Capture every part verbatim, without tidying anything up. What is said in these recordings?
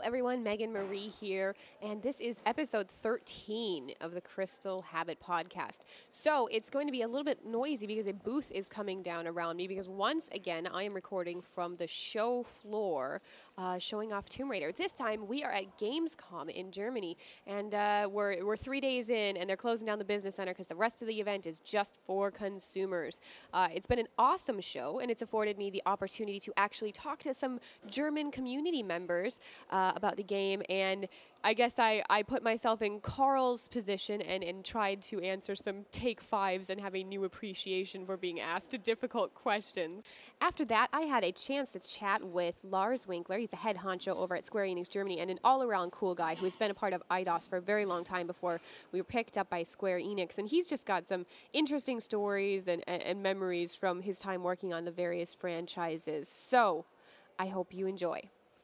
everyone, Megan Marie here, and this is episode thirteen of the Crystal Habit podcast. So it's going to be a little bit noisy because a booth is coming down around me because once again, I am recording from the show floor, uh, showing off Tomb Raider. This time we are at Gamescom in Germany, and uh, we're, we're three days in, and they're closing down the business center because the rest of the event is just for consumers. Uh, it's been an awesome show, and it's afforded me the opportunity to actually talk to some German community members uh, about the game, and I guess I, I put myself in Carl's position and, and tried to answer some take fives and have a new appreciation for being asked difficult questions. After that, I had a chance to chat with Lars Winkler. He's the head honcho over at Square Enix Germany and an all-around cool guy who has been a part of I D O S for a very long time before we were picked up by Square Enix. And he's just got some interesting stories and, and, and memories from his time working on the various franchises. So I hope you enjoy.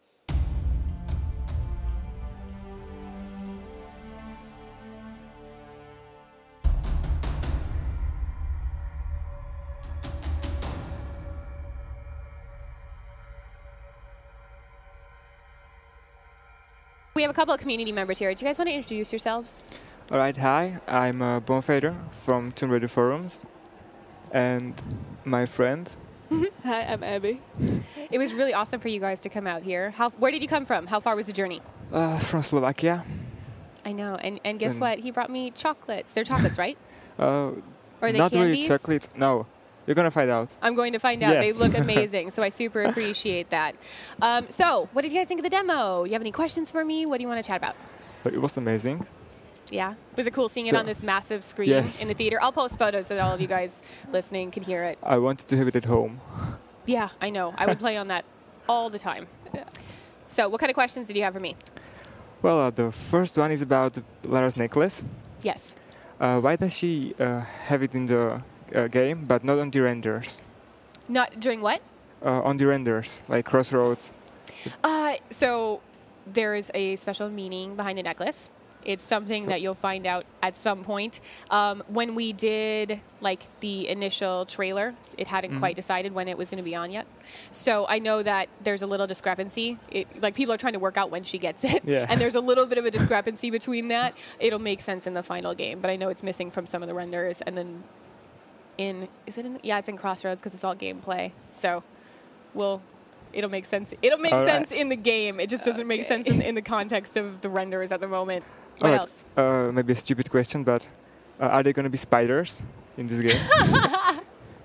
We have a couple of community members here. Do you guys want to introduce yourselves? Alright, hi, I'm uh, Bonfader from Tomb Raider Forums, and my friend. Hi, I'm Abby. It was really awesome for you guys to come out here. How, where did you come from? How far was the journey? Uh, from Slovakia. I know, and, and guess And what? He brought me chocolates. They're chocolates, right? Uh, Or are they not candies? really chocolates, no. You're gonna find out. I'm going to find out. Yes. They look amazing, so I super appreciate that. Um, so, what did you guys think of the demo? You have any questions for me? What do you want to chat about? But it was amazing. Yeah? Was it cool seeing it So- on this massive screen Yes. in the theater? I'll post photos so that all of you guys listening can hear it. I wanted to have it at home. Yeah, I know. I would play on that all the time. So, what kind of questions did you have for me? Well, uh, the first one is about Lara's necklace. Yes. Uh, why does she uh, have it in the uh, game, but not on the renders? Not during what? Uh, on the renders, like Crossroads. Uh, so there's a special meaning behind the necklace. It's something So- that you'll find out at some point. Um, when we did like the initial trailer, it hadn't Mhm. quite decided when it was going to be on yet. So I know that there's a little discrepancy. It, like people are trying to work out when she gets it, Yeah. and there's a little bit of a discrepancy between that. It'll make sense in the final game, but I know it's missing from some of the renders. And then in is it in? The, yeah, it's in Crossroads because it's all gameplay. So we'll. It'll make sense. It'll make All right. sense in the game. It just doesn't make sense in, in the context of the renders at the moment. What Alright, else? Uh, maybe a stupid question, but uh, are there gonna be spiders in this game?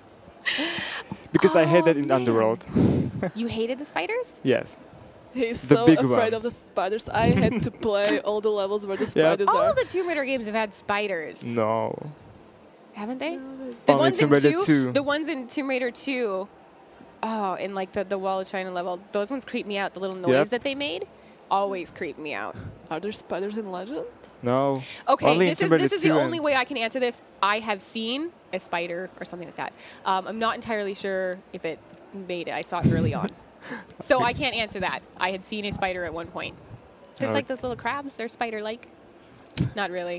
Because I had Oh, that in man. Underworld. You hated the spiders? Yes. He's The so big afraid of the ones. spiders. I had to play all the levels where the Yeah. spiders All are. of the Tomb Raider games have had spiders, No. haven't they? No, The Only ones in Tomb Raider two, two. the ones in Tomb Raider two, oh, in like the the Wall of China level, those ones creep me out. The little noise Yep. that they made always creep me out. Are there spiders in Legend? No. Okay, Only in this Tomb is Raider this is the two only and- way I can answer this. I have seen a spider or something like that. Um, I'm not entirely sure if it made it. I saw it early on, so I can't answer that. I had seen a spider at one point. There's like Alright. those little crabs. They're spider-like. Not really.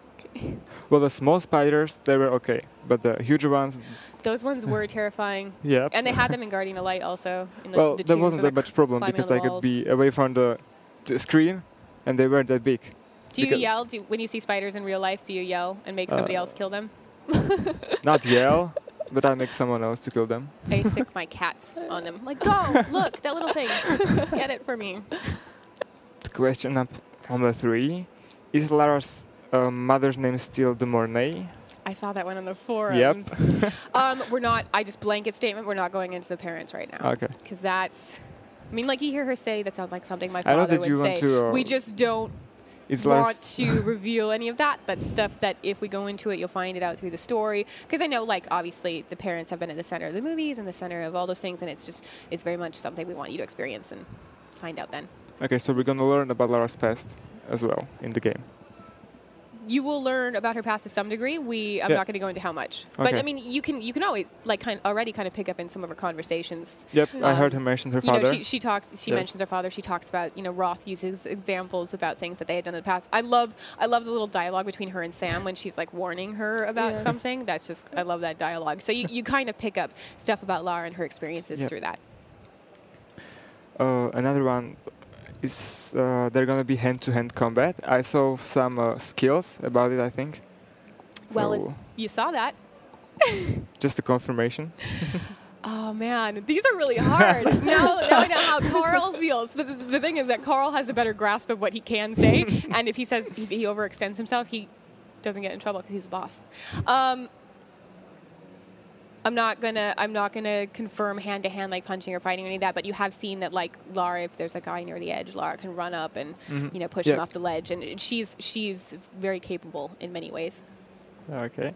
Well, the small spiders, they were okay. But the huge ones, Those ones were terrifying, yeah. and they had them in Guardian of Light also. In the, Well, the there tombs wasn't where that they're much problem climbing because on I the could walls. be away from the, the screen, and they weren't that big. Do you because- yell do, when you see spiders in real life? Do you yell and make somebody Uh, else kill them? Not yell, but I make someone else to kill them. I sick my cats on them. Like, go, look, that little thing. Get it for me. Question num- number three: is Lara's uh, mother's name still De Mornay? I saw that one on the forums. Yep. um, we're not, I just blanket statement, we're not going into the parents right now. Okay. Because that's, I mean, like you hear her say, that sounds like something my I know father that you would want say. to, uh, we just don't Is want Lara's to reveal any of that, but stuff that if we go into it, you'll find it out through the story. Because I know, like, obviously, the parents have been at the center of the movies and the center of all those things, and it's just, it's very much something we want you to experience and find out then. Okay, so we're gonna learn about Lara's past as well in the game. You will learn about her past to some degree. We, I'm Yeah. not going to go into how much, but Okay. I mean, you can, you can always like kind already kind of pick up in some of her conversations. Yep, I Um, heard her mention her You know, father. she, she talks. She Yes. mentions her father. She talks about you know Roth uses examples about things that they had done in the past. I love I love the little dialogue between her and Sam when she's like warning her about Yes. something. That's just I love that dialogue. So you, you kind of pick up stuff about Lara and her experiences Yep. through that. Uh, another one: is uh, there gonna be hand-to-hand combat. I saw some uh, skills about it, I think. Well, So if you saw that. just a confirmation. Oh man, these are really hard. now, now I know how Carl feels. But the, the thing is that Carl has a better grasp of what he can say, and if he says he, he overextends himself, he doesn't get in trouble because he's a boss. Um, I'm not gonna I'm not gonna confirm hand to hand like punching or fighting or any of that. But you have seen that like Lara, if there's a guy near the edge, Lara can run up and Mhm. you know push Yeah. him off the ledge, and she's she's very capable in many ways. Okay.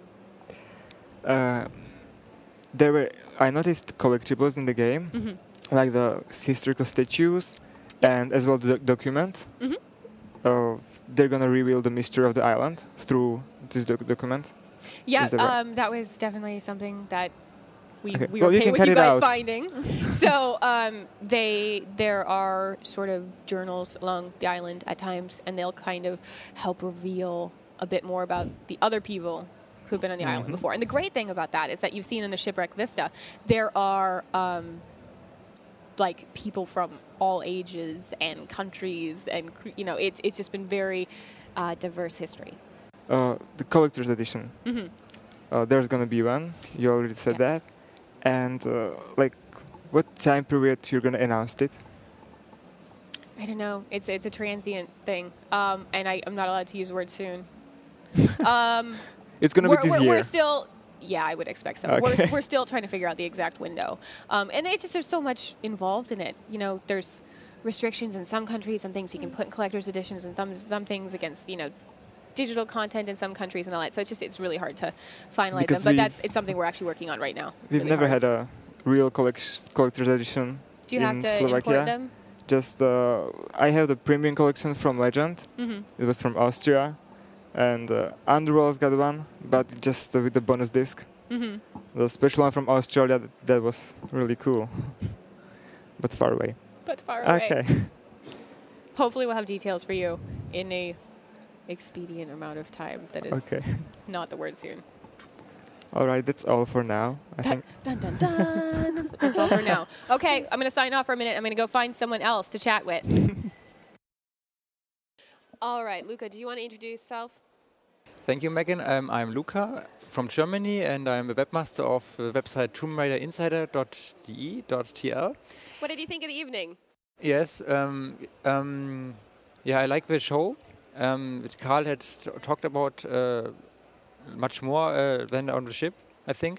Uh, there were I noticed collectibles in the game, Hmm. like the historical statues, Yep. and as well the doc- documents. Mhm. Of they're gonna reveal the mystery of the island through this doc- document. Yeah, Is that right? um, that was definitely something that we, Okay. we Well, were you okay can with cut you it guys out. finding. so um, they there are sort of journals along the island at times, and they'll kind of help reveal a bit more about the other people who've been on the island Mhm. before. And the great thing about that is that you've seen in the Shipwreck Vista, there are um, like people from all ages and countries, and cr- you know, it's it's just been very uh, diverse history. Uh, the collector's edition. Hmm. Uh, there's gonna be one. You already said Yes. that. And uh, like, what time period you're gonna announce it? I don't know. It's it's a transient thing, um, and I, I'm not allowed to use the word soon. um, It's gonna we're, be this we're, year. we're still, yeah, I would expect so. Okay. We're, we're still trying to figure out the exact window, um, and it's just there's so much involved in it. You know, there's restrictions in some countries and things you can put in collector's editions, and some some things against you know digital content in some countries and all that. So it's just it's really hard to finalize Because them. But we've- that's it's something we're actually working on right now. We've really never hard. had a real collect- collector's edition. Do you in have to Slovakia. import them? Just uh, I have the premium collection from Legend. Mm-hmm. It was from Austria, and uh, Underworld's got one, but just uh, with the bonus disc. Mm-hmm. The special one from Australia that, that was really cool, but far away. But far away. Okay. Hopefully we'll have details for you in a expedient amount of time that is Okay. not the word soon. All right. That's all for now. I think. Dun dun dun. That's all for now. Okay, I'm going to sign off for a minute. I'm going to go find someone else to chat with. All right, Luca, do you want to introduce yourself? Thank you, Megan. Um, I'm Luca from Germany, and I'm a webmaster of the website Tomb Raider Insider dot d e dot t l. What did you think of the evening? Yes, um, um, yeah, I like the show. Um, that Carl had t- talked about uh, much more uh, than on the ship, I think.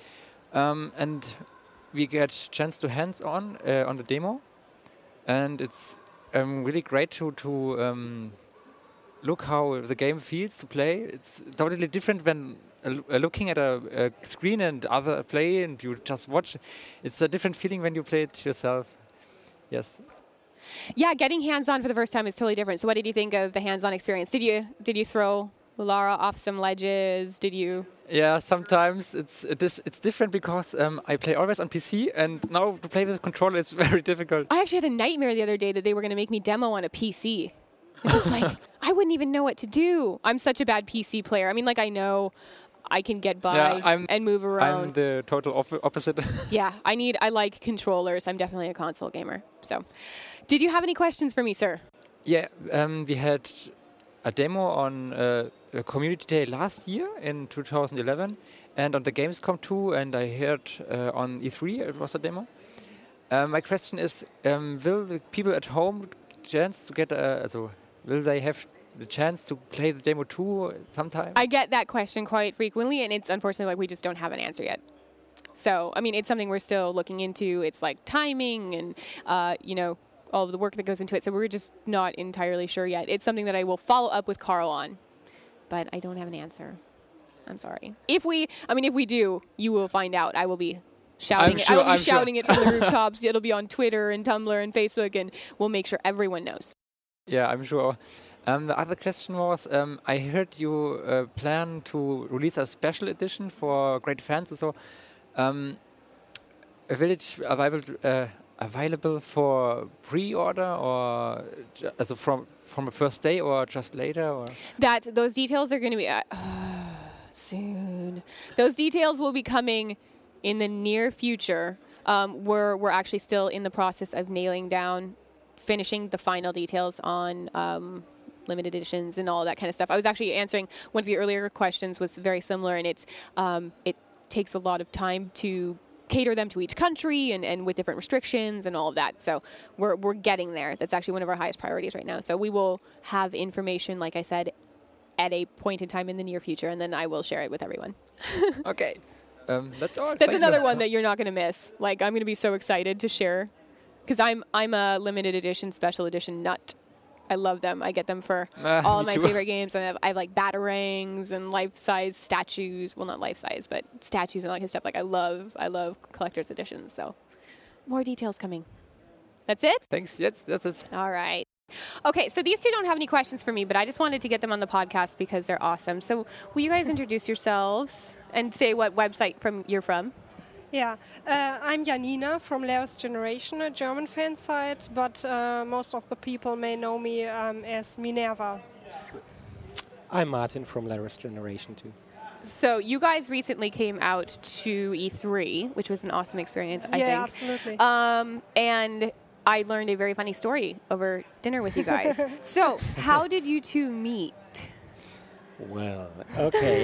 Um, and we get chance to hands-on uh, on the demo, and it's um, really great to to um, look how the game feels to play. It's totally different when uh, l- uh, looking at a, a screen and other play and you just watch. It's a different feeling when you play it yourself. Yes. Yeah, getting hands-on for the first time is totally different. So what did you think of the hands-on experience? Did you did you throw Lara off some ledges? Did you? Yeah, sometimes it's it is, it's different because um, I play always on P C, and now to play with the controller is very difficult. I actually had a nightmare the other day that they were going to make me demo on a P C. It's just like, I wouldn't even know what to do. I'm such a bad P C player. I mean, like, I know I can get by Yeah, I'm- and move I'm around. the total op- opposite. Yeah, I need, I like controllers. I'm definitely a console gamer. So, did you have any questions for me, sir? Yeah, um, we had a demo on uh, a community day last year in two thousand eleven, and on the Gamescom too, and I heard uh, on E three it was a demo. Uh, my question is, um, will the people at home chance to get a, also, will they have the chance to play the demo too sometime? I get that question quite frequently, and it's unfortunately like we just don't have an answer yet. So, I mean, it's something we're still looking into. It's like timing and, uh, you know, all of the work that goes into it. So we're just not entirely sure yet. It's something that I will follow up with Carl on, but I don't have an answer. I'm sorry. If we, I mean, if we do, you will find out. I will be shouting I'm it. sure- I will be I'm sure. shouting it from the rooftops. It'll be on Twitter and Tumblr and Facebook, and we'll make sure everyone knows. Yeah, I'm sure. Um, the other question was, um, I heard you uh, plan to release a special edition for great fans. So, um, will it available uh, available for pre-order or ju- also from from the first day or just later? Or That those details are going to be uh, soon. Those details will be coming in the near future. Um, we're we're actually still in the process of nailing down finishing the final details on um, limited editions and all that kind of stuff. I was actually answering one of the earlier questions was very similar, and it's um, it takes a lot of time to cater them to each country and, and with different restrictions and all of that. So we're, we're getting there. That's actually one of our highest priorities right now. So we will have information, like I said, at a point in time in the near future, and then I will share it with everyone. Okay. Um, that's all. That's Thank another you. one that you're not going to miss. Like, I'm going to be so excited to share, because I'm I'm a limited edition, special edition nut. I love them. I get them for Ah, all of me my too. favorite games. And I have, I have like batarangs and life-size statues. Well, not life-size, but statues and all that kind of stuff. Like, I love I love collector's editions. So, more details coming. That's it? Thanks. Yes, that's it. All right. Okay, so these two don't have any questions for me, but I just wanted to get them on the podcast because they're awesome. So will you guys introduce yourselves and say what website from you're from? Yeah, uh, I'm Janina from Latest Generation, a German fan site, but uh, most of the people may know me um, as Minerva. I'm Martin from Latest Generation too. So you guys recently came out to E three, which was an awesome experience, I yeah, think. absolutely. Um, and I learned a very funny story over dinner with you guys. So how did you two meet? Well, okay.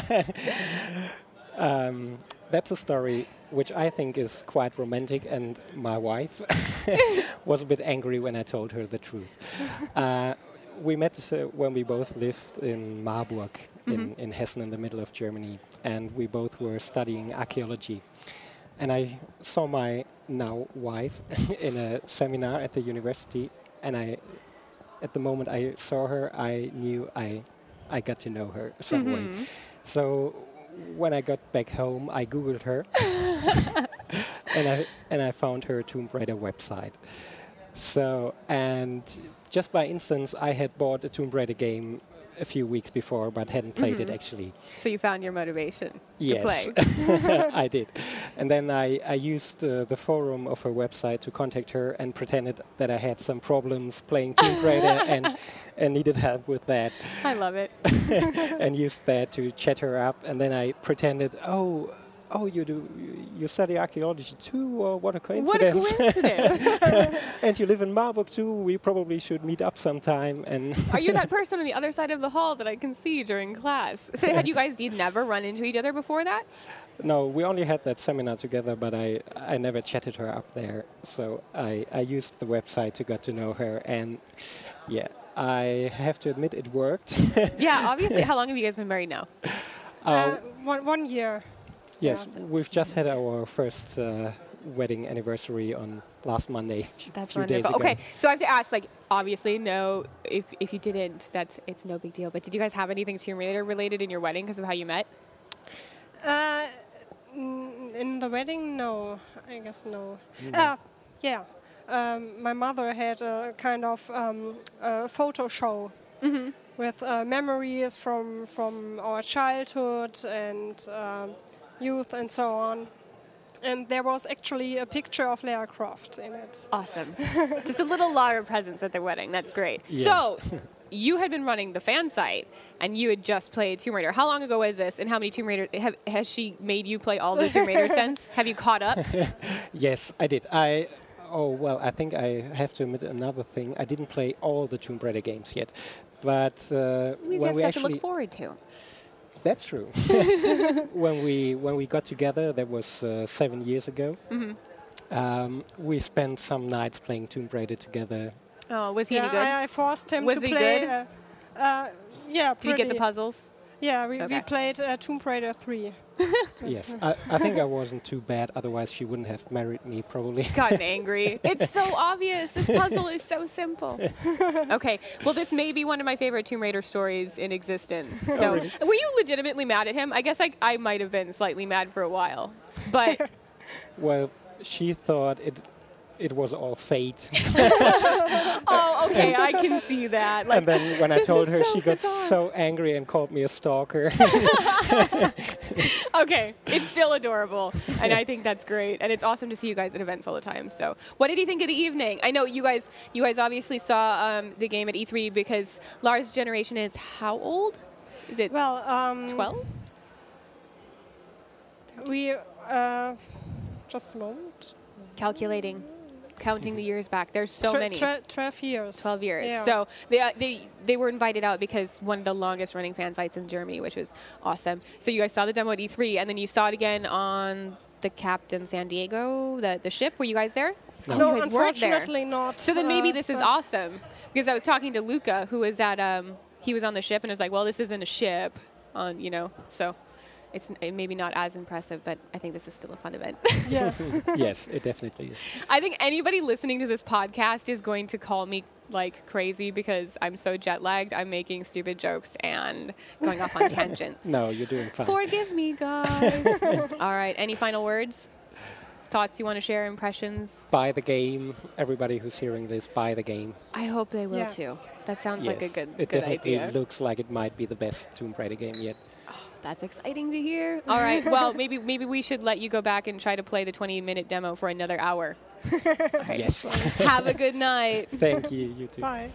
um, that's a story which I think is quite romantic, and my wife was a bit angry when I told her the truth. Uh, we met uh, when we both lived in Marburg in, Mhm. in Hessen in the middle of Germany, and we both were studying archaeology. And I saw my now wife in a seminar at the university, and I, at the moment I saw her, I knew I, I got to know her some way. Mhm. So when I got back home, I googled her, and I and I found her Tomb Raider website. So and just by instance, I had bought a Tomb Raider game a few weeks before, but hadn't played it Mhm. actually. So you found your motivation Yes, to play. I did. And then I, I used uh, the forum of her website to contact her and pretended that I had some problems playing Tomb Raider and, and needed help with that, I love it. and used that to chat her up. And then I pretended, oh, oh, you do, you, you study archaeology too, or what a What a coincidence. coincidence. And you live in Marburg too, we probably should meet up sometime. And Are you that person on the other side of the hall that I can see during class? So had you guys you'd never run into each other before that? No, we only had that seminar together, but I, I never chatted her up there. So I, I used the website to get to know her, and yeah, I have to admit it worked. Yeah, obviously. How long have you guys been married now? Uh, Uh, one, one year. yes, yeah. we've just had our first uh, wedding anniversary on last Monday, a That's few days wonderful. ago. Okay, so I have to ask, like, obviously, no, if if you didn't, that's it's no big deal. But did you guys have anything Tomb Raider related in your wedding because of how you met? Uh, n- in the wedding, no, I guess no. Mm. Uh, yeah, um, my mother had a kind of um, a photo show Mm-hmm. with uh, memories from from our childhood and um, youth and so on. And there was actually a picture of Lara Croft in it. Awesome. Just a little Lara presence at their wedding. That's great. Yes. So, you had been running the fan site, and you had just played Tomb Raider. How long ago was this, and how many Tomb Raider have, has she made you play all the Tomb Raider since? Have you caught up? Yes, I did. I oh well, I think I have to admit another thing. I didn't play all the Tomb Raider games yet, but uh, We when just we have to actually look forward to. that's true. when we when we got together, that was uh, seven years ago. Mm-hmm. Um, we spent some nights playing Tomb Raider together. Oh, was he Yeah, any good? I, I forced him Was to he play. good? Uh, uh, yeah, Did you pretty. get the puzzles? Yeah, we, Okay. we played uh, Tomb Raider three. Yes, I, I think I wasn't too bad. Otherwise, she wouldn't have married me, probably. Gotten angry. It's so obvious. This puzzle is so simple. Okay. Well, this may be one of my favorite Tomb Raider stories in existence. So, really? were you legitimately mad at him? I guess I, I might have been slightly mad for a while. But, Well, she thought it it was all fate. oh, okay. I can see that. Like, And then when I this told is her, so she got bizarre. so angry and called me a stalker. okay. It's still adorable. And I think that's great. And it's awesome to see you guys at events all the time. So, what did you think of the evening? I know you guys you guys obviously saw um, the game at E three because Lars' generation is how old? Is it Well, um, twelve? we uh, just a moment. Calculating. counting the years back. There's so Twe- many. twe- twelve years. twelve years. Yeah. So they, uh, they they were invited out because one of the longest running fan sites in Germany, which was awesome. So you guys saw the demo at E three, and then you saw it again on the Captain San Diego, the, the ship. Were you guys there? No, you guys weren't there. unfortunately not. So then maybe uh, this is but- awesome. Because I was talking to Luca, who was at, um, he was on the ship, and was like, well, this isn't a ship, on, you know, so it's n- maybe not as impressive, but I think this is still a fun event. Yeah. Yes, it definitely is. I think anybody listening to this podcast is going to call me like crazy because I'm so jet lagged. I'm making stupid jokes and going off on tangents. No, you're doing fine. Forgive me, guys. All right. Any final words? Thoughts you want to share? Impressions? Buy the game. Everybody who's hearing this, buy the game. I hope they will Yeah. too. That sounds like a Yes, good, it good definitely idea. looks like it might be the best Tomb Raider game yet. That's exciting to hear. All right. Well, maybe maybe we should let you go back and try to play the twenty minute demo for another hour. Yes. Have a good night. Thank you. You too. Bye.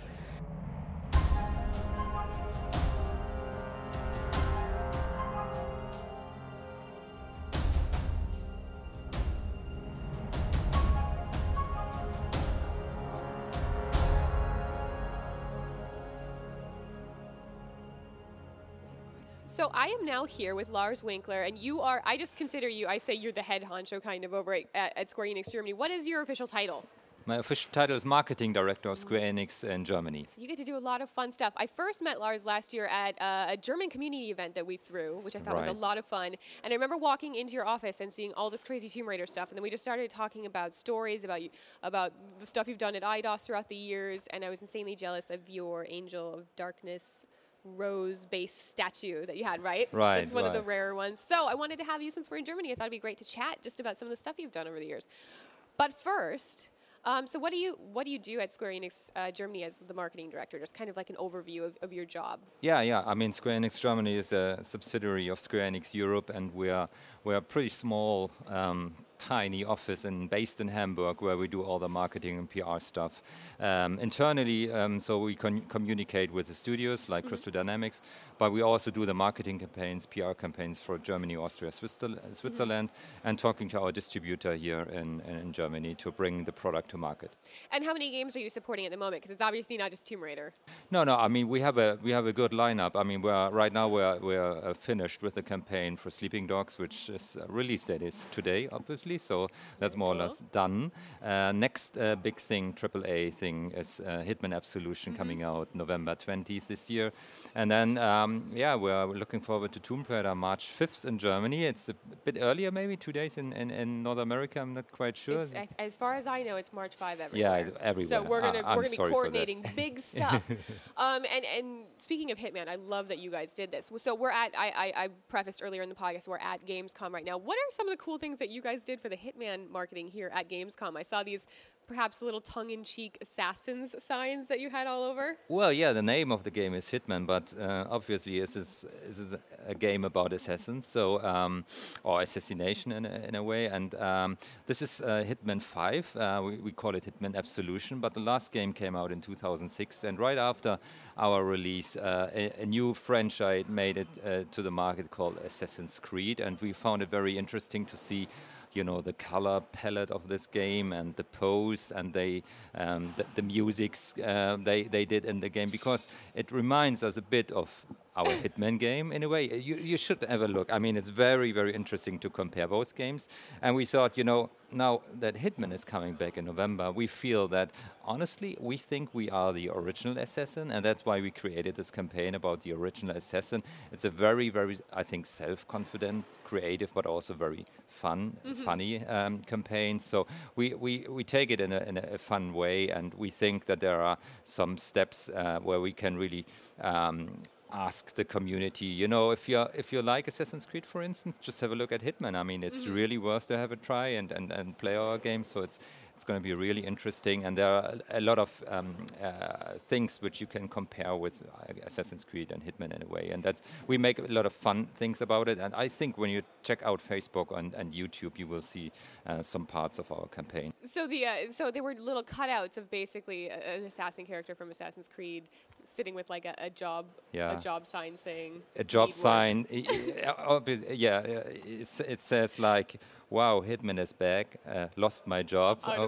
So I am now here with Lars Winkler, and you are, I just consider you, I say you're the head honcho kind of over at, at, at Square Enix Germany. What is your official title? My official title is Marketing Director of Square Enix in Germany. So you get to do a lot of fun stuff. I first met Lars last year at uh, a German community event that we threw, which I thought was Right. a lot of fun. And I remember walking into your office and seeing all this crazy Tomb Raider stuff, and then we just started talking about stories, about you, about the stuff you've done at I D O S throughout the years, and I was insanely jealous of your Angel of Darkness rose-based statue that you had, right? Right, It's one of the right. rarer ones. So I wanted to have you, since we're in Germany, I thought it'd be great to chat just about some of the stuff you've done over the years. But first, um, so what do you what do you do at Square Enix uh, Germany as the marketing director? Just kind of like an overview of, of your job. Yeah, yeah. I mean, Square Enix Germany is a subsidiary of Square Enix Europe, and we are we're a pretty small, um, tiny office in, based in Hamburg, where we do all the marketing and P R stuff um, internally. Um, so we con- communicate with the studios like Crystal Dynamics, but we also do the marketing campaigns, P R campaigns for Germany, Austria, Switzerland, Switzerland and talking to our distributor here in, in Germany to bring the product to market. And how many games are you supporting at the moment? Because it's obviously not just Tomb Raider. No, no. I mean, we have a we have a good lineup. I mean, we're right now we're we're uh, finished with the campaign for Sleeping Dogs, which is uh, released that is today, obviously. So that's more or less done. Uh, next uh, big thing, triple A thing, is uh, Hitman Absolution coming out November twentieth this year, and then um, yeah, we're looking forward to Tomb Raider March fifth in Germany. It's a bit earlier, maybe two days in, in, in North America. I'm not quite sure. It's, a- as far as I know, it's March fifth Yeah, everywhere. everywhere. So we're gonna I- I'm we're gonna be sorry for that. coordinating big stuff. um, and and speaking of Hitman, I love that you guys did this. So we're at I, I I prefaced earlier in the podcast we're at Gamescom right now. What are some of the cool things that you guys did for the Hitman marketing here at Gamescom? I saw these perhaps little tongue-in-cheek assassins signs that you had all over. Well, yeah, the name of the game is Hitman, but uh, obviously this is, this is a game about assassins, so um, or assassination in a, in a way. And um, this is uh, Hitman five. Uh, we, we call it Hitman Absolution, but the last game came out in two thousand six, and right after our release, uh, a, a new franchise made it uh, to the market called Assassin's Creed, and we found it very interesting to see, you know, the color palette of this game and the pose and they, um, the, the musics uh, they, they did in the game, because it reminds us a bit of our Hitman game in a way. You, you should have a look. I mean, it's very, very interesting to compare both games. And we thought, you know, now that Hitman is coming back in November, we feel that, honestly, we think we are the original assassin, and that's why we created this campaign about the original assassin. It's a very, very, I think, self-confident, creative, but also very fun, funny um, campaign. So we, we, we take it in a, in a fun way, and we think that there are some steps uh, where we can really um, ask the community, you know, if you if you like Assassin's Creed, for instance, just have a look at Hitman. I mean, it's really worth to have a try and, and, and play our game. So it's it's going to be really interesting, and there are a, a lot of um, uh, things which you can compare with uh, Assassin's Creed and Hitman in a way. And that's we make a lot of fun things about it. And I think when you check out Facebook and, and YouTube, you will see uh, some parts of our campaign. So the uh, so there were little cutouts of basically a, an assassin character from Assassin's Creed sitting with like a, a job Yeah. a job sign saying A job "Need work." sign, i- i- obvi- yeah, uh, it's, it says like, "Wow, Hitman is back. Uh, lost my job." I Uh,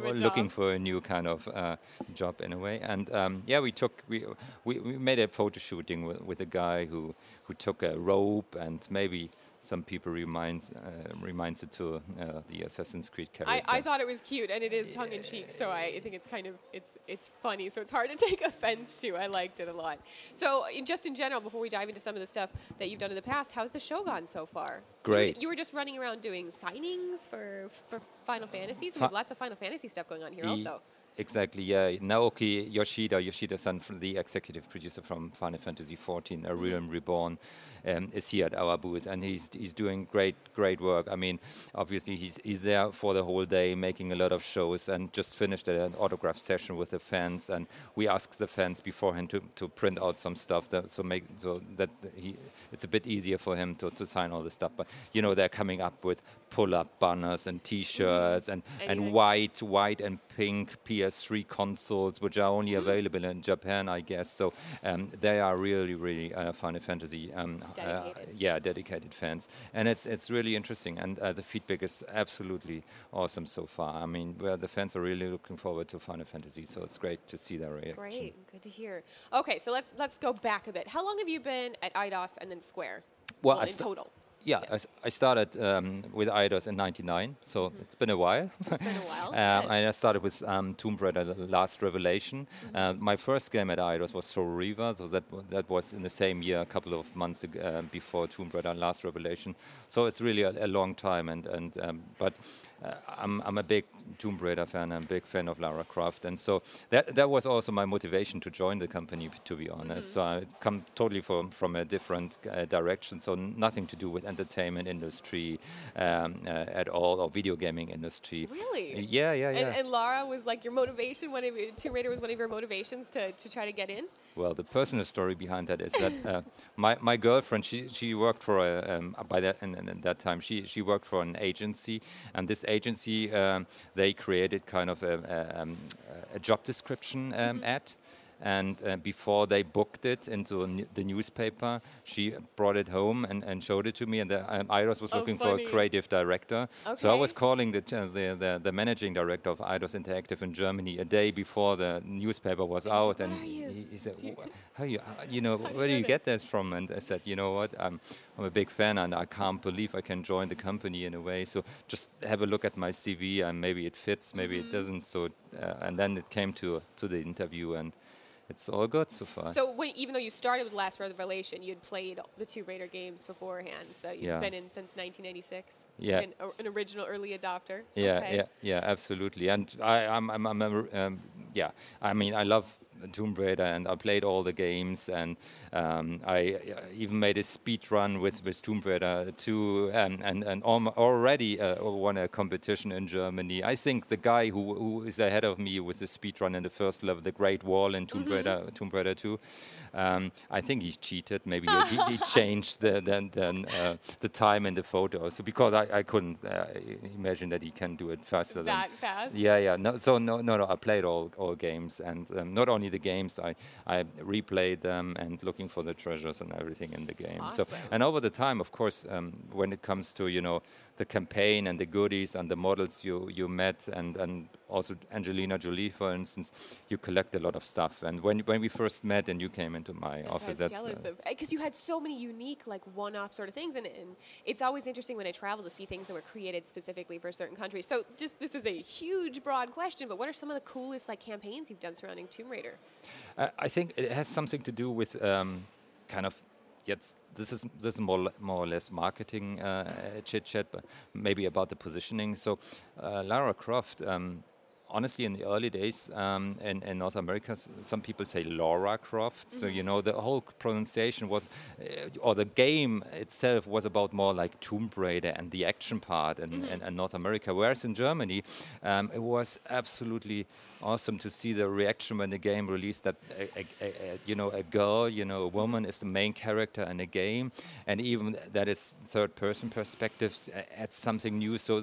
of a we're looking job. for a new kind of uh, job in a way. And um, yeah, we took we, we we made a photo shooting with, with a guy who who took a rope, and maybe some people reminds uh, reminds it to uh, the Assassin's Creed character. I, I thought it was cute, and it is tongue in cheek, so I think it's kind of it's it's funny. So it's hard to take offense to. I liked it a lot. So in, just in general, before we dive into some of the stuff that you've done in the past, how's the show gone so far? Great. You, you were just running around doing signings for for Final Fantasies. We Fi- have lots of Final Fantasy stuff going on here E- also. Exactly, yeah. Naoki Yoshida, Yoshida-san, from the executive producer from Final Fantasy fourteen, A Realm Reborn, um, is here at our booth, and he's he's doing great great work. I mean, obviously he's he's there for the whole day, making a lot of shows, and just finished an autograph session with the fans. And we asked the fans beforehand to, to print out some stuff, that, so make so that he it's a bit easier for him to, to sign all the stuff. But you know, they're coming up with pull-up banners and T-shirts and Anything. and white white and pink P S three consoles, which are only available in Japan, I guess. So um, they are really, really uh, Final Fantasy, um, Dedicated. Uh, yeah, dedicated fans, and it's it's really interesting. And uh, the feedback is absolutely awesome so far. I mean, where the fans are really looking forward to Final Fantasy, so it's great to see their reaction. Great, good to hear. Okay, so let's let's go back a bit. How long have you been at I D O S and then Square? Well, I in sta- total. Yeah, Yes. I, s- I started um, with Eidos in ninety-nine, so it's been a while. It's been a while. Uh, Good. and I started with um, Tomb Raider: The Last Revelation. Mm-hmm. Uh, my first game at Eidos was Soul Reaver, so that w- that was in the same year, a couple of months ag- uh, before Tomb Raider: Last Revelation. So it's really a, a long time, and and um, but. Uh, I'm, I'm a big Tomb Raider fan. I'm a big fan of Lara Croft, and so that that was also my motivation to join the company. p- To be honest, so I come totally from from a different uh, direction. So nothing to do with entertainment industry um, uh, at all, or video gaming industry. Really? Yeah, yeah, yeah. And, and Lara was like your motivation. One of your, Tomb Raider was one of your motivations to, to try to get in. Well, the personal story behind that is that uh, my my girlfriend, she she worked for a um, by that and, and at that time she she worked for an agency, and this agency um, they created kind of a a, um, a job description um, ad. And uh, before they booked it into n- the newspaper, she brought it home and, and showed it to me. And the, um, Eidos was Oh, looking for funny. a creative director. So I was Okay. calling the, ch- the, the the managing director of Eidos Interactive in Germany a day before the newspaper was And he out, said, and "Where are you? he, he said, Do you- "Wh- "How you, uh, you know, How do where do you you know get this from?" And I said, "You know what? I'm I'm a big fan, and I can't believe I can join the company in a way. So just have a look at my C V, and maybe it fits, maybe Mm-hmm. it doesn't." So uh, and then it came to to the interview, and it's all good so far. So when, even though you started with Last Revelation, you'd played the Tomb Raider games beforehand. So you've Yeah. been in since nineteen ninety-six. Yeah. Been a, an original early adopter. Yeah, Okay. yeah, yeah, absolutely. And I, I'm, I'm, I'm a, um, yeah. I mean, I love Tomb Raider, and I played all the games, and um, I uh, even made a speed run with, with Tomb Raider two, and and and alm- already uh, won a competition in Germany. I think the guy who who is ahead of me with the speed run in the first level, the Great Wall in Tomb Raider, Tomb Raider two, um, I think he's cheated. Maybe he, he changed the the, the, uh, the time in the photo. So because I, I couldn't uh, imagine that he can do it faster than That fast? yeah, yeah. No, so no, no, no. I played all, all games, and um, not only the games, I, I replayed them and looking for the treasures and everything in the game. So, Awesome. and over the time, of course, um, when it comes to you know the campaign and the goodies and the models you you met, and and also Angelina Jolie, for instance, you collect a lot of stuff. And when when we first met and you came into my I office, was that's jealous uh, of because you had so many unique, like one-off sort of things, and, and it's always interesting when I travel to see things that were created specifically for certain countries. So, just this is a huge, broad question, but what are some of the coolest like campaigns you've done surrounding Tomb Raider? Uh, I think it has something to do with um, kind of yes. This is this is more le- more or less marketing uh, chit chat, but maybe about the positioning. So, uh, Lara Croft. Um, Honestly, in the early days um, in, in North America, s- some people say Laura Croft. So, you know, the whole c- pronunciation was, uh, or the game itself was about more like Tomb Raider and the action part in, in, in North America. Whereas in Germany, um, it was absolutely awesome to see the reaction when the game released that, a, a, a, a, you know, a girl, you know, a woman is the main character in a game. And even that is third person perspectives uh, adds something new. So there were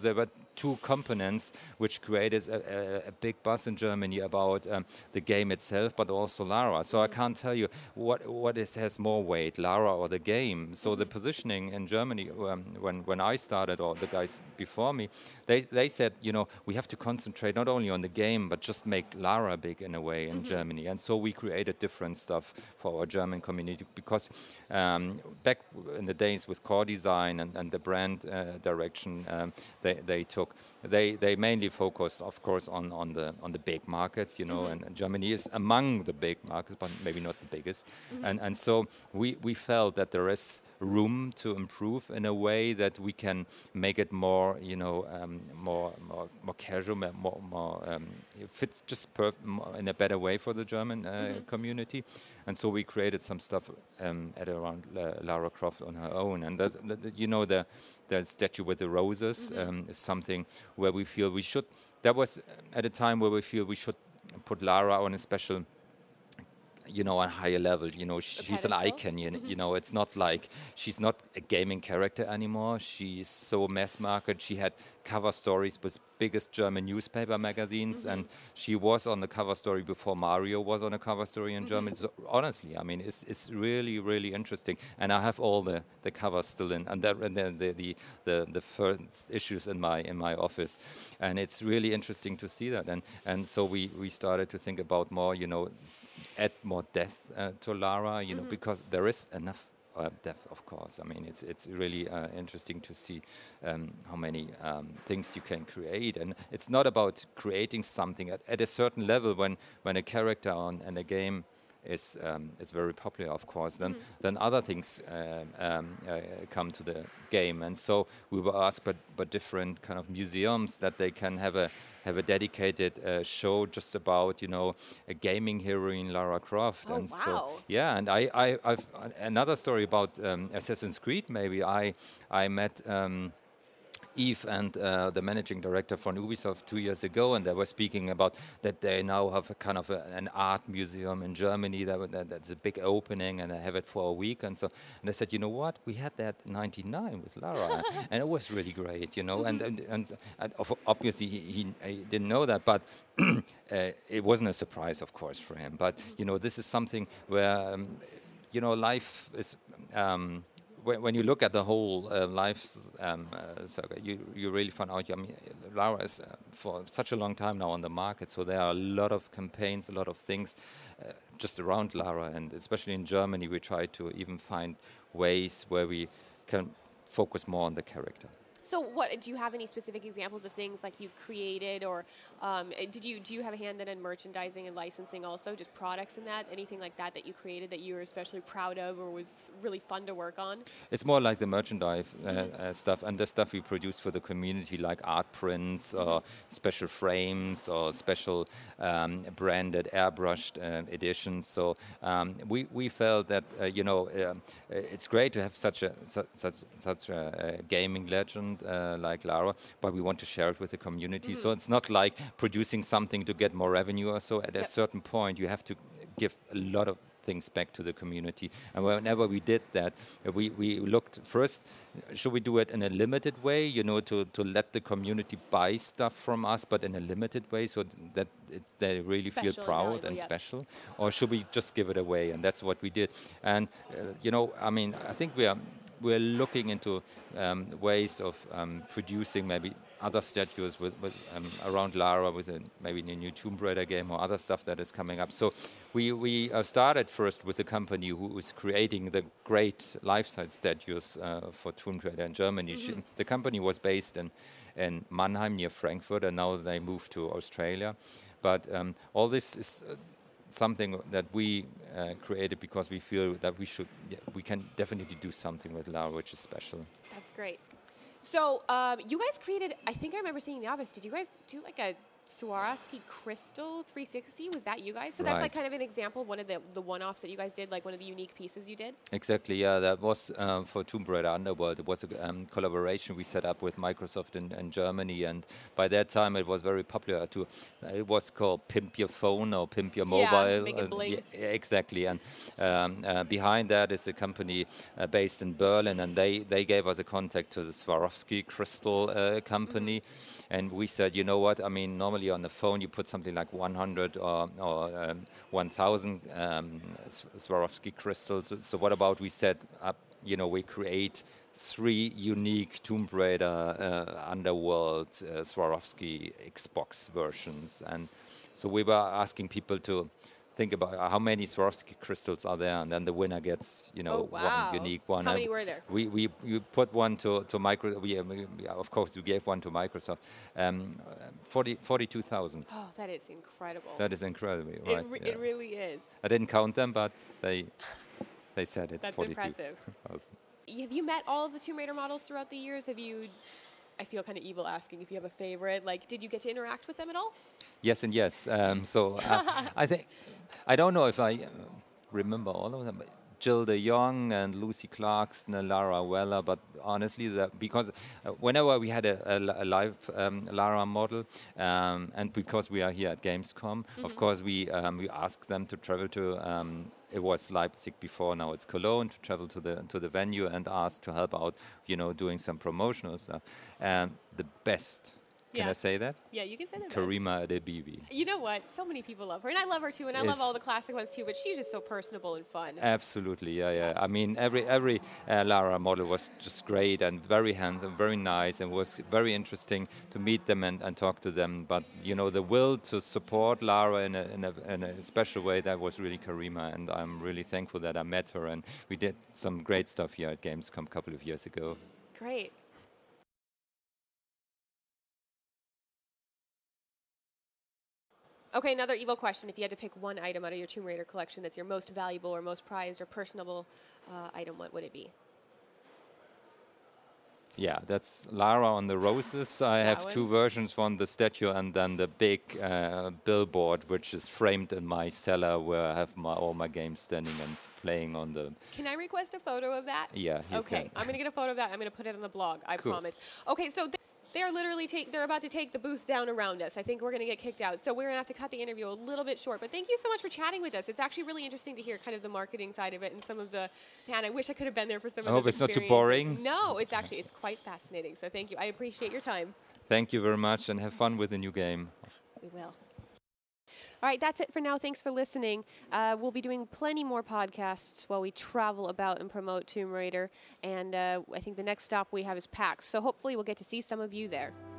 two components which created a, a, a big buzz in Germany about um, the game itself, but also Lara. So mm-hmm. I can't tell you what what is has more weight, Lara or the game. So mm-hmm. the positioning in Germany, um, when when I started, or the guys before me, they they said, you know, we have to concentrate not only on the game, but just make Lara big in a way in mm-hmm. Germany. And so we created different stuff for our German community, because um, back in the days with core design and, and the brand uh, direction um, they, they took, they, they mainly focused, of course, on, on the on the big markets, you know, mm-hmm. and, and Germany is among the big markets, but maybe not the biggest. Mm-hmm. And and so we, we felt that there is room to improve in a way that we can make it more, you know, um, more, more more casual, more more um, it fits just perf- more in a better way for the German uh, mm-hmm. community. And so we created some stuff um, at around uh, Lara Croft on her own. And that's, that, you know, the the statue with the roses mm-hmm. um, is something where we feel we should. That was at a time where we feel we should put Lara on a special, you know, on a higher level. You know, sh- she's an icon. You, mm-hmm. you know, it's not like she's not a gaming character anymore. She's so mass market. She had cover stories with biggest German newspaper magazines, mm-hmm. and she was on the cover story before Mario was on a cover story in mm-hmm. Germany. So honestly, I mean, it's it's really really interesting. And I have all the, the covers still in, and, and the, the the the the first issues in my in my office, and it's really interesting to see that. And and so we we started to think about more, you know, add more depth uh, to Lara, you know, mm-hmm. because there is enough uh, depth, of course. I mean, it's it's really uh, interesting to see um, how many um, things you can create, and it's not about creating something at, at a certain level. When when a character on in a game is um, is very popular, of course, then mm-hmm. then other things um, um, uh, come to the game, and so we were asked by, by different kind of museums that they can have a have a dedicated uh, show just about, you know, a gaming heroine, Lara Croft. Oh, and wow. So yeah, and I, I I've uh, another story about um, Assassin's Creed. Maybe I I met. Um, Yves and uh, the managing director from Ubisoft two years ago, and they were speaking about that they now have a kind of a, an art museum in Germany. That, that that's a big opening, and they have it for a week. And so, and they said, you know what, we had that in ninety-nine with Lara, and it was really great, you know. And and, and, and obviously he, he, he didn't know that, but uh, it wasn't a surprise, of course, for him. But you know, this is something where um, you know, life is. Um, When, when you look at the whole uh, life um, uh, circle, you, you really find out, I mean, Lara is uh, for such a long time now on the market, so there are a lot of campaigns, a lot of things uh, just around Lara, and especially in Germany, we try to even find ways where we can focus more on the character. So, what do you have any specific examples of things like you created, or um, did you do you have a hand in merchandising and licensing also, just products in that, anything like that that you created that you were especially proud of or was really fun to work on? It's more like the merchandise uh, mm-hmm. uh, stuff and the stuff we produce for the community, like art prints mm-hmm. or special frames or special um, branded airbrushed uh, editions. So um, we we felt that uh, you know um, it's great to have such a su- such such a, a gaming legend. Uh, like Lara, but we want to share it with the community. Mm-hmm. So it's not like producing something to get more revenue or so. At yep. a certain point, you have to give a lot of things back to the community. And whenever we did that, uh, we, we looked first, should we do it in a limited way, you know, to, to let the community buy stuff from us, but in a limited way so that it, they really special feel proud and, and yep. special? Or should we just give it away? And that's what we did. And, uh, you know, I mean, I think we are we're looking into um, ways of um, producing maybe other statues with, with um, around Lara, with a, maybe a new Tomb Raider game or other stuff that is coming up. So we we uh, started first with a company who is creating the great life-size statues uh, for Tomb Raider in Germany. Mm-hmm. She, the company was based in, in Mannheim near Frankfurt, and now they moved to Australia. But um, all this is uh, something that we uh, created because we feel that we should, yeah, we can definitely do something with Lara, which is special. That's great. So um, you guys created, I think I remember seeing in the office, did you guys do like a Swarovski Crystal three sixty. Was that you guys? So that's like Right. kind of an example, one of the, the one-offs that you guys did, like one of the unique pieces you did? Exactly, yeah. That was um, for Tomb Raider Underworld. It was a um, collaboration we set up with Microsoft in, in Germany, and by that time it was very popular. To uh, it was called Pimp Your Phone or Pimp Your Yeah, Mobile. make it uh, bling. yeah, exactly, and um, uh, behind that is a company uh, based in Berlin, and they, they gave us a contact to the Swarovski Crystal uh, company, Mm-hmm. and we said, you know what? I mean, normally on the phone you put something like one hundred or, or um, one thousand um, S- Swarovski crystals. So, so what about we set up? You know, we create three unique Tomb Raider uh, Underworld uh, Swarovski Xbox versions, and so we were asking people to think about uh, how many Swarovski crystals are there, and then the winner gets, you know, Oh, wow. one unique one. How And many were there? We we we put one to to micro. We, uh, we we- of course we gave one to Microsoft. Um, forty forty-two thousand. Oh, that is incredible. That is incredible, it, right? re- yeah. it really is. I didn't count them, but they they said it's That's forty-two impressive. thousand. Have you met all of the Tomb Raider models throughout the years? Have you? I feel kind of evil asking if you have a favorite. Like, did you get to interact with them at all? Yes and yes. Um, so uh, I think I don't know if I uh, remember all of them. But Jill De Jong and Lucy Clarkson and Lara Weller, but honestly, that because uh, whenever we had a, a, li- a live um, Lara model, um, and because we are here at Gamescom, of course we um, we asked them to travel to. Um, it was Leipzig before, now it's Cologne, to travel to the to the venue and ask to help out, you know, doing some promotional stuff. And the best, can Yeah. I say that? Yeah, you can say that. Karima Adebibi. You know what? So many people love her, and I love her too, and I love Is- all the classic ones too. But she's just so personable and fun. Absolutely, yeah, yeah. I mean, every every uh, Lara model was just great and very handsome, very nice, and was very interesting to meet them and, and talk to them. But you know, the will to support Lara in a, in a in a special way, that was really Karima, and I'm really thankful that I met her, and we did some great stuff here at Gamescom a couple of years ago. Great. Okay, another evil question. If you had to pick one item out of your Tomb Raider collection that's your most valuable or most prized or personable uh, item, what would it be? Yeah, that's Lara on the roses. I have two one? versions, one the statue and then the big uh, billboard, which is framed in my cellar where I have my, all my games standing and playing on the. Can I request a photo of that? Yeah, you Okay, can. I'm going to get a photo of that. I'm going to put it on the blog. I Cool. promise. Okay, so th- they're literally take. They're about to take the booth down around us. I think we're going to get kicked out. So we're going to have to cut the interview a little bit short. But thank you so much for chatting with us. It's actually really interesting to hear kind of the marketing side of it and some of the. Man, I wish I could have been there for some I of hope those it's not too experiences. boring. No, it's actually it's quite fascinating. So thank you. I appreciate your time. Thank you very much and have fun with the new game. We will. All right, that's it for now. Thanks for listening. Uh, we'll be doing plenty more podcasts while we travel about and promote Tomb Raider. And uh, I think the next stop we have is PAX. So hopefully we'll get to see some of you there.